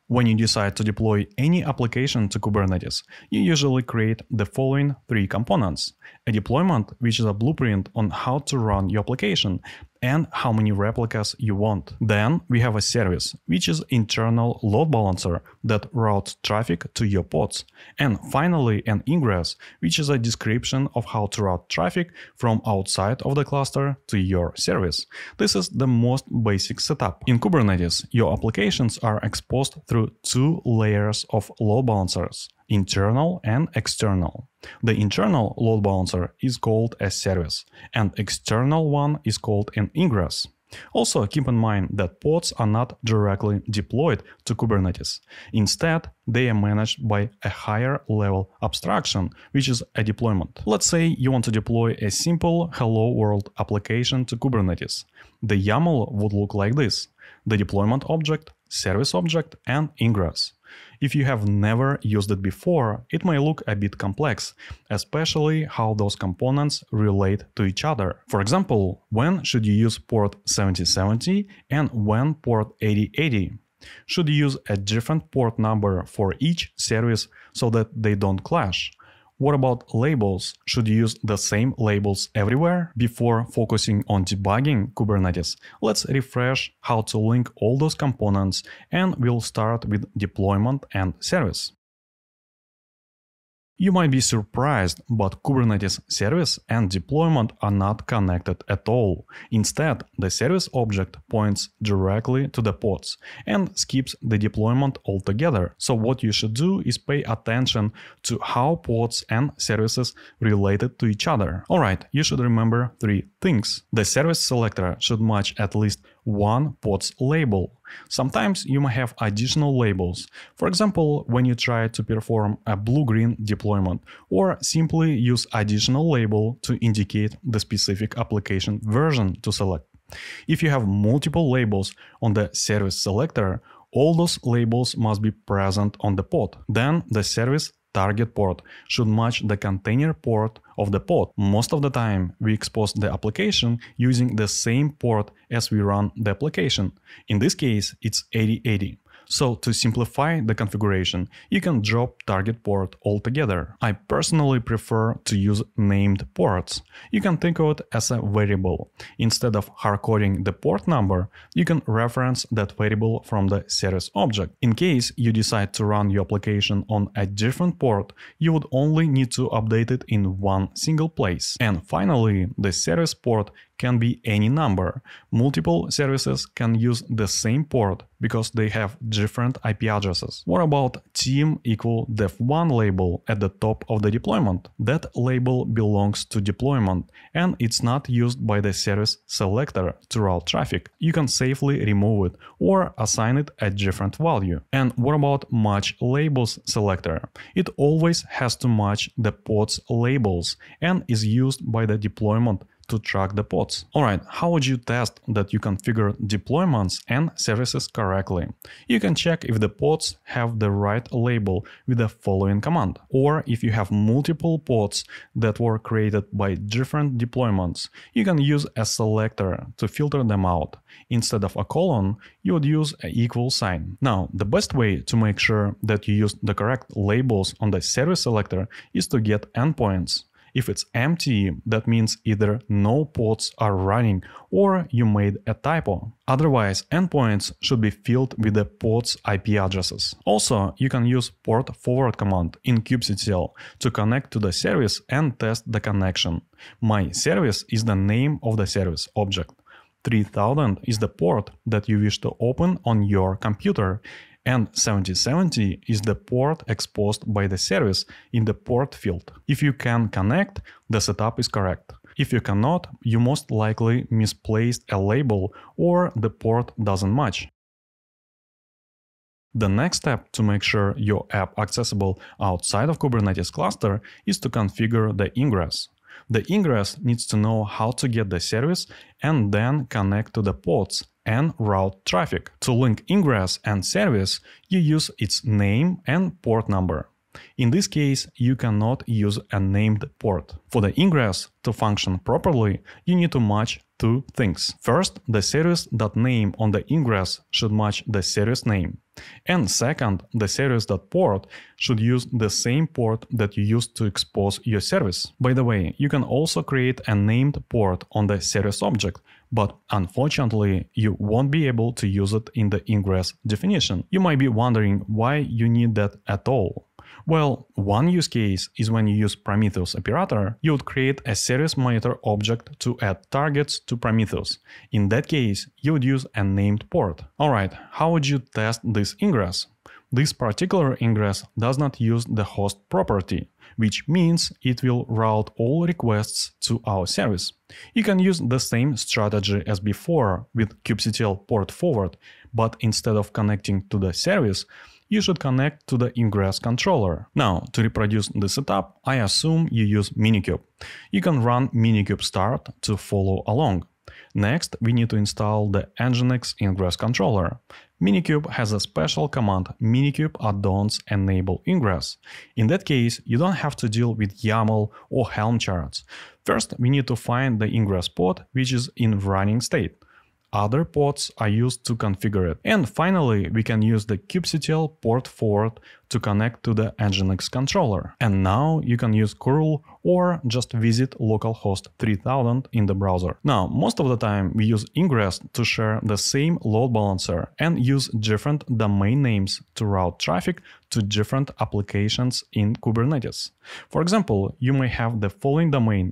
When you decide to deploy any application to Kubernetes, you usually create the following three components: a deployment, which is a blueprint on how to run your application and how many replicas you want. Then we have a service, which is internal load balancer that routes traffic to your pods. And finally, an ingress, which is a description of how to route traffic from outside of the cluster to your service. This is the most basic setup. In Kubernetes, your applications are exposed through two layers of load balancers: internal and external. The internal load balancer is called a service, and external one is called an ingress. Also, keep in mind that pods are not directly deployed to Kubernetes. Instead, they are managed by a higher level abstraction, which is a deployment. Let's say you want to deploy a simple Hello World application to Kubernetes. The YAML would look like this: the deployment object, service object, and ingress. If you have never used it before, it may look a bit complex, especially how those components relate to each other. For example, when should you use port 7070 and when port 8080? Should you use a different port number for each service so that they don't clash? What about labels? Should you use the same labels everywhere? Before focusing on debugging Kubernetes, let's refresh how to link all those components, and we'll start with deployment and service. You might be surprised, but Kubernetes service and deployment are not connected at all. Instead, the service object points directly to the pods and skips the deployment altogether. So what you should do is pay attention to how pods and services related to each other. Alright, you should remember three things. The service selector should match at least one pod's label. Sometimes you may have additional labels, for example, when you try to perform a blue-green deployment, or simply use additional label to indicate the specific application version to select. If you have multiple labels on the service selector, all those labels must be present on the pod. Then the service target port should match the container port of the pod. Most of the time, we expose the application using the same port as we run the application. In this case, it's 8080. So to simplify the configuration, you can drop target port altogether. I personally prefer to use named ports. You can think of it as a variable. Instead of hardcoding the port number, you can reference that variable from the service object. In case you decide to run your application on a different port, you would only need to update it in one single place. And finally, the service port can be any number. Multiple services can use the same port because they have different IP addresses. What about team equal def1 label at the top of the deployment? That label belongs to deployment and it's not used by the service selector to route traffic. You can safely remove it or assign it a different value. And what about match labels selector? It always has to match the pod's labels and is used by the deployment to track the pods. Alright, how would you test that you configure deployments and services correctly? You can check if the pods have the right label with the following command. Or if you have multiple pods that were created by different deployments, you can use a selector to filter them out. Instead of a colon, you would use an equal sign. Now, the best way to make sure that you use the correct labels on the service selector is to get endpoints. If it's empty, that means either no pods are running or you made a typo. Otherwise, endpoints should be filled with the pod's IP addresses. Also, you can use port forward command in kubectl to connect to the service and test the connection. My service is the name of the service object. 3000 is the port that you wish to open on your computer, and 7070 is the port exposed by the service in the port field. If you can connect, the setup is correct. If you cannot, you most likely misplaced a label or the port doesn't match. The next step to make sure your app accessible outside of Kubernetes cluster is to configure the ingress. The ingress needs to know how to get the service and then connect to the pods and route traffic. To link ingress and service, you use its name and port number. In this case, you cannot use a named port. For the ingress to function properly, you need to match two things. First, the service.name on the ingress should match the service name. And second, the service.port should use the same port that you used to expose your service. By the way, you can also create a named port on the service object, but unfortunately, you won't be able to use it in the ingress definition. You might be wondering why you need that at all. Well, one use case is when you use Prometheus operator, you would create a service monitor object to add targets to Prometheus. In that case, you would use a named port. Alright, how would you test this ingress? This particular ingress does not use the host property, which means it will route all requests to our service. You can use the same strategy as before with kubectl port forward, but instead of connecting to the service, you should connect to the ingress controller. Now, to reproduce the setup, I assume you use Minikube. You can run Minikube start to follow along. Next, we need to install the Nginx ingress controller. Minikube has a special command minikube addons enable ingress. In that case, you don't have to deal with YAML or Helm charts. First, we need to find the ingress pod which is in running state. Other pods are used to configure it. And finally, we can use the kubectl port forward to connect to the Nginx controller. And now you can use curl or just visit localhost 3000 in the browser. Now, most of the time we use ingress to share the same load balancer and use different domain names to route traffic to different applications in Kubernetes. For example, you may have the following domain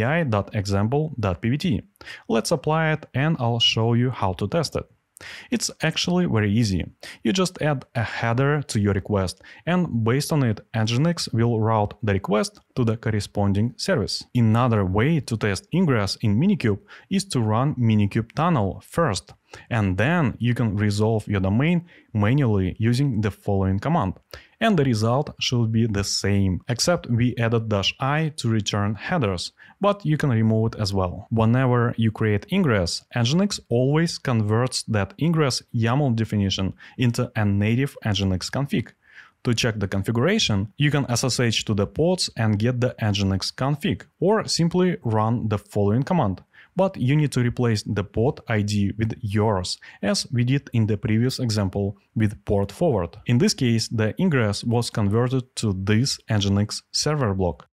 api.example.pvt. Let's apply it and I'll show you how to test it. It's actually very easy. You just add a header to your request, and based on it, Nginx will route the request to the corresponding service. Another way to test ingress in Minikube is to run Minikube tunnel first, and then you can resolve your domain manually using the following command. And the result should be the same, except we added -i to return headers, but you can remove it as well. Whenever you create ingress, Nginx always converts that ingress YAML definition into a native Nginx config. To check the configuration, you can SSH to the pods and get the Nginx config, or simply run the following command. But you need to replace the pod ID with yours, as we did in the previous example with port forward. In this case, the ingress was converted to this Nginx server block.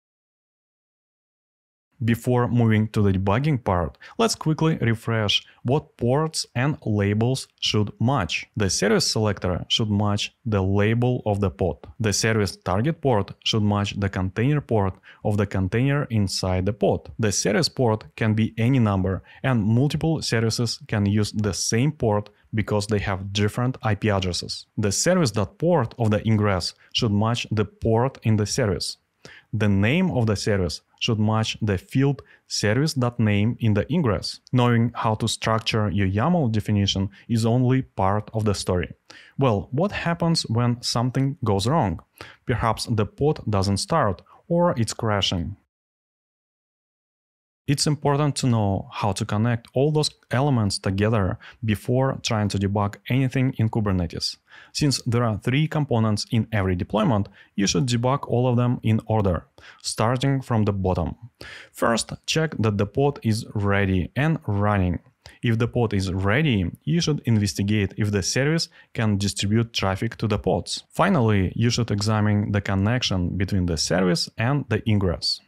Before moving to the debugging part, let's quickly refresh what ports and labels should match. The service selector should match the label of the pod. The service target port should match the container port of the container inside the pod. The service port can be any number, and multiple services can use the same port because they have different IP addresses. The service.port of the ingress should match the port in the service. The name of the service should match the field service.name in the ingress. Knowing how to structure your YAML definition is only part of the story. Well, what happens when something goes wrong? Perhaps the pod doesn't start or it's crashing. It's important to know how to connect all those elements together before trying to debug anything in Kubernetes. Since there are 3 components in every deployment, you should debug all of them in order, starting from the bottom. First, check that the pod is ready and running. If the pod is ready, you should investigate if the service can distribute traffic to the pods. Finally, you should examine the connection between the service and the ingress.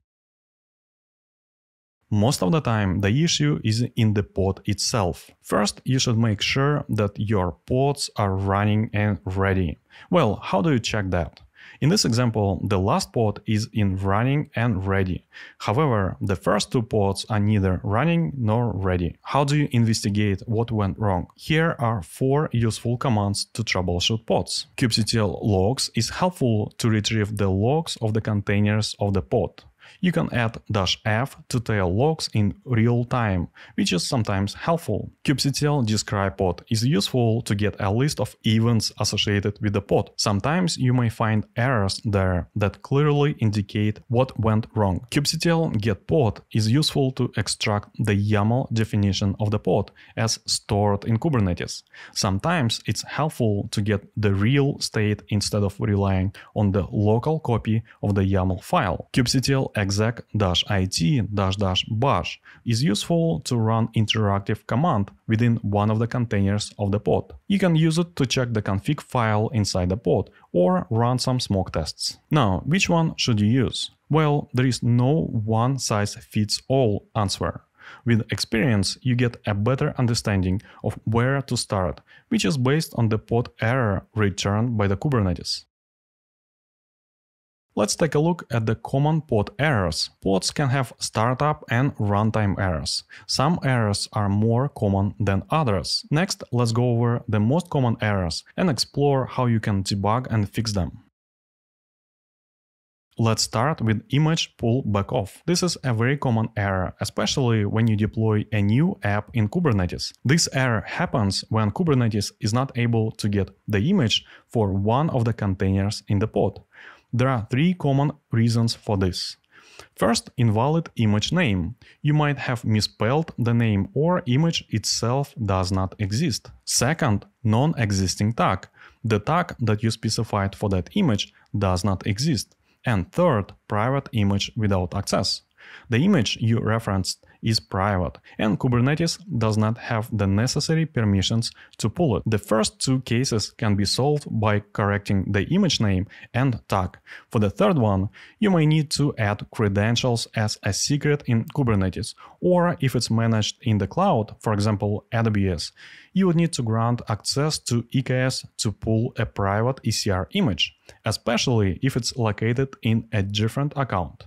Most of the time, the issue is in the pod itself. First, you should make sure that your pods are running and ready. Well, how do you check that? In this example, the last pod is in running and ready. However, the first 2 pods are neither running nor ready. How do you investigate what went wrong? Here are 4 useful commands to troubleshoot pods. kubectl logs is helpful to retrieve the logs of the containers of the pod. You can add -f to tail logs in real time, which is sometimes helpful. kubectl describe pod is useful to get a list of events associated with the pod. Sometimes you may find errors there that clearly indicate what went wrong. kubectl get pod is useful to extract the YAML definition of the pod as stored in Kubernetes. Sometimes it's helpful to get the real state instead of relying on the local copy of the YAML file. kubectl exec-it-bash is useful to run interactive command within one of the containers of the pod. You can use it to check the config file inside the pod or run some smoke tests. Now, which one should you use? Well, there is no one-size-fits-all answer. With experience, you get a better understanding of where to start, which is based on the pod error returned by the Kubernetes. Let's take a look at the common pod errors. Pods can have startup and runtime errors. Some errors are more common than others. Next, let's go over the most common errors and explore how you can debug and fix them. Let's start with image pull back off. This is a very common error, especially when you deploy a new app in Kubernetes. This error happens when Kubernetes is not able to get the image for one of the containers in the pod. There are three common reasons for this. First, invalid image name. You might have misspelled the name or image itself does not exist. Second, non-existing tag. The tag that you specified for that image does not exist. And third, private image without access. The image you referenced is private, and Kubernetes does not have the necessary permissions to pull it. The first two cases can be solved by correcting the image name and tag. For the third one, you may need to add credentials as a secret in Kubernetes, or if it's managed in the cloud, for example AWS, you would need to grant access to EKS to pull a private ECR image, especially if it's located in a different account.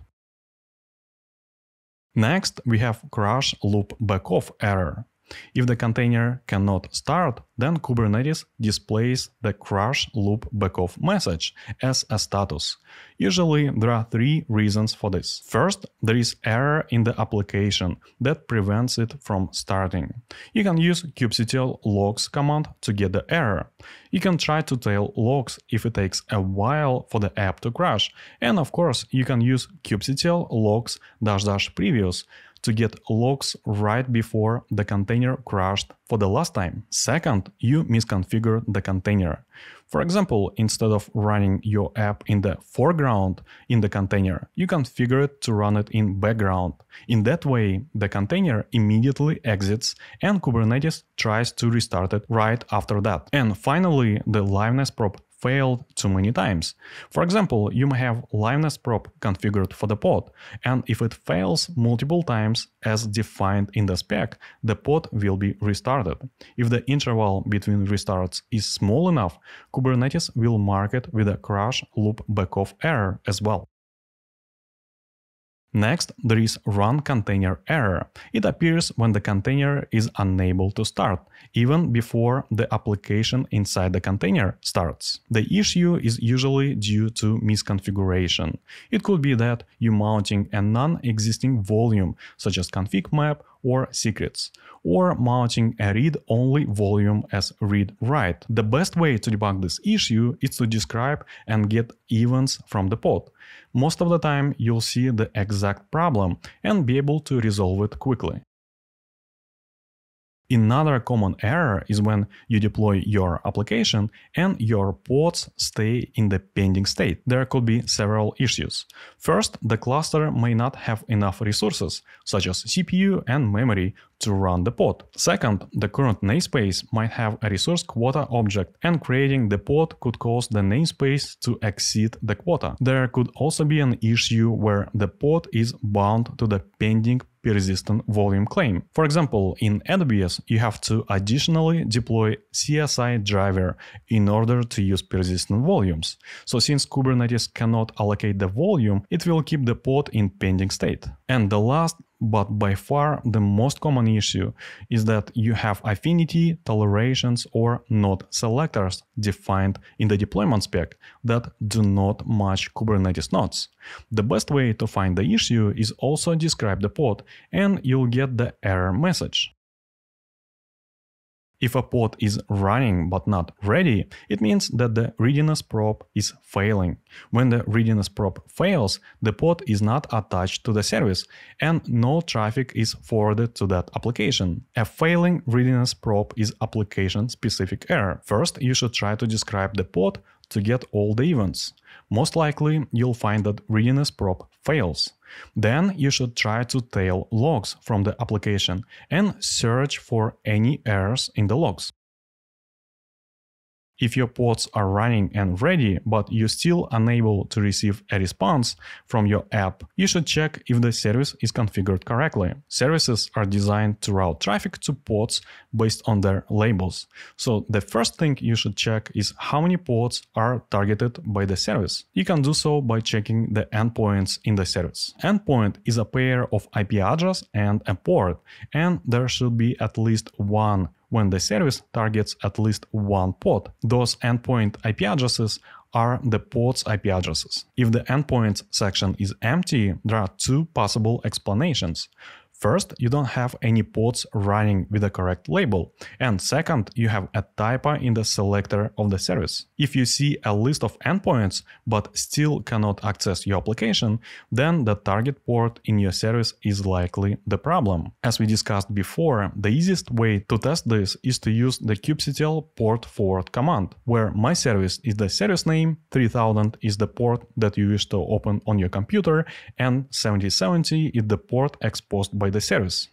Next, we have crash loop backoff error. If the container cannot start, then Kubernetes displays the crash loop backoff message as a status. Usually, there are three reasons for this. First, there is error in the application that prevents it from starting. You can use kubectl logs command to get the error. You can try to tail logs if it takes a while for the app to crash. And of course, you can use kubectl logs --previous to get logs right before the container crashed for the last time. Second, you misconfigured the container. For example, instead of running your app in the foreground in the container, you configure it to run it in background. In that way, the container immediately exits and Kubernetes tries to restart it right after that. And finally, the liveness prop failed too many times. For example, you may have liveness prop configured for the pod, and if it fails multiple times as defined in the spec, the pod will be restarted. If the interval between restarts is small enough, Kubernetes will mark it with a crash loop backoff error as well. Next, there is run container error. It appears when the container is unable to start, even before the application inside the container starts. The issue is usually due to misconfiguration. It could be that you're mounting a non-existing volume, such as config map or secrets, or mounting a read-only volume as read-write. The best way to debug this issue is to describe and get events from the pod. Most of the time, you'll see the exact problem and be able to resolve it quickly. Another common error is when you deploy your application and your pods stay in the pending state. There could be several issues. First, the cluster may not have enough resources, such as CPU and memory, to run the pod. Second, the current namespace might have a resource quota object, and creating the pod could cause the namespace to exceed the quota. There could also be an issue where the pod is bound to the pending persistent volume claim. For example, in AWS, you have to additionally deploy CSI driver in order to use persistent volumes. So since Kubernetes cannot allocate the volume, it will keep the pod in pending state. And the last, but by far the most common issue, is that you have affinity, tolerations, or node selectors defined in the deployment spec that do not match Kubernetes nodes. The best way to find the issue is also describe the pod, and you'll get the error message. If a pod is running but not ready, it means that the readiness prop is failing. When the readiness prop fails, the pod is not attached to the service and no traffic is forwarded to that application. A failing readiness prop is application-specific error. First, you should try to describe the pod to get all the events. Most likely, you'll find that readiness prop fails. Then you should try to tail logs from the application and search for any errors in the logs. If your pods are running and ready, but you're still unable to receive a response from your app, you should check if the service is configured correctly. Services are designed to route traffic to pods based on their labels. So the first thing you should check is how many pods are targeted by the service. You can do so by checking the endpoints in the service. Endpoint is a pair of IP address and a port, and there should be at least one when the service targets at least one pod. Those endpoint IP addresses are the pod's IP addresses. If the endpoints section is empty, there are two possible explanations. First, you don't have any pods running with the correct label, and second, you have a typo in the selector of the service. If you see a list of endpoints but still cannot access your application, then the target port in your service is likely the problem. As we discussed before, the easiest way to test this is to use the kubectl port forward command, where my service is the service name, 3000 is the port that you wish to open on your computer, and 7070 is the port exposed by the service.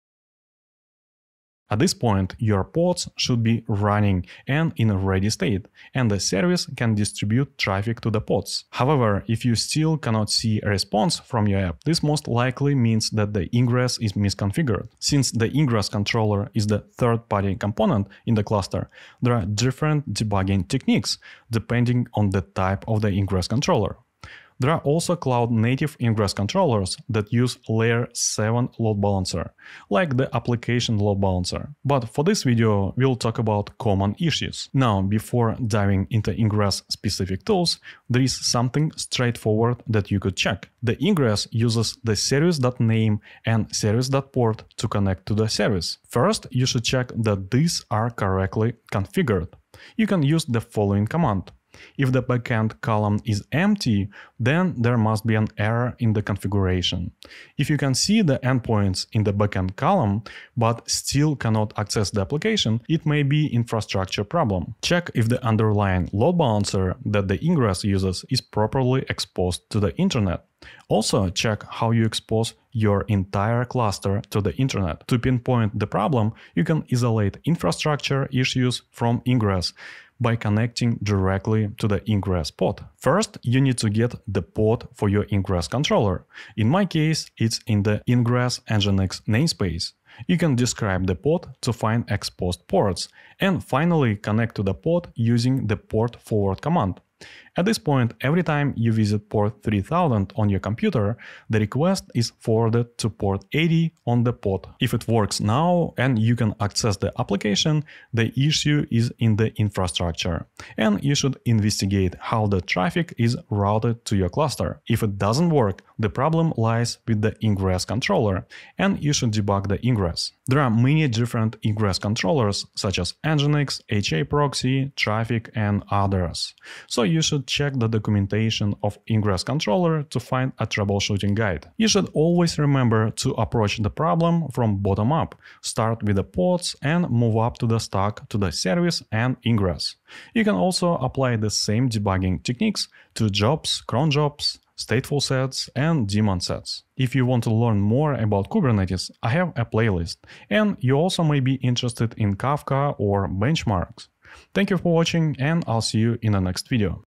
At this point, your pods should be running and in a ready state, and the service can distribute traffic to the pods. However, if you still cannot see a response from your app, this most likely means that the ingress is misconfigured. Since the ingress controller is the third-party component in the cluster, there are different debugging techniques depending on the type of the ingress controller. There are also cloud-native ingress controllers that use Layer 7 load balancer, like the application load balancer. But for this video, we'll talk about common issues. Now, before diving into ingress-specific tools, there is something straightforward that you could check. The ingress uses the service.name and service.port to connect to the service. First, you should check that these are correctly configured. You can use the following command. If the backend column is empty, then there must be an error in the configuration. If you can see the endpoints in the backend column, but still cannot access the application, it may be infrastructure problem. Check if the underlying load balancer that the ingress uses is properly exposed to the internet. Also, check how you expose your entire cluster to the internet. To pinpoint the problem, you can isolate infrastructure issues from ingress by connecting directly to the ingress pod. First, you need to get the pod for your ingress controller. In my case, it's in the ingress nginx namespace. You can describe the pod to find exposed ports, and finally connect to the pod using the port forward command. At this point, every time you visit port 3000 on your computer, the request is forwarded to port 80 on the pod. If it works now and you can access the application, the issue is in the infrastructure, and you should investigate how the traffic is routed to your cluster. If it doesn't work, the problem lies with the ingress controller, and you should debug the ingress. There are many different ingress controllers such as Nginx, HAProxy, Traefik, and others. So you should check the documentation of ingress controller to find a troubleshooting guide. You should always remember to approach the problem from bottom up. Start with the pods and move up to the stack to the service and ingress. You can also apply the same debugging techniques to jobs, cron jobs, stateful sets, and daemon sets. If you want to learn more about Kubernetes, I have a playlist, and you also may be interested in Kafka or benchmarks. Thank you for watching, and I'll see you in the next video.